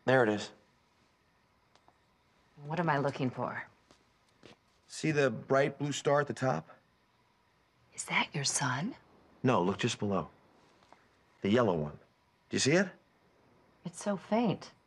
There it is. What am I looking for? See the bright blue star at the top? Is that your son? No, look just below. The yellow one. Do you see it? It's so faint.